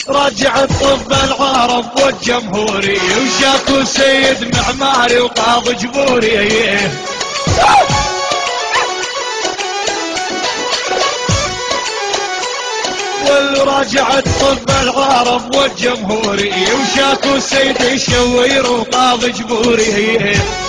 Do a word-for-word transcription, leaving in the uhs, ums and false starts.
رجعت طب العرب والجمهوري وشافوا سيد معماري وقاضي جبوري. ورجعت طب العرب والجمهوري وشافوا سيد الشوير وقاضي جبوري.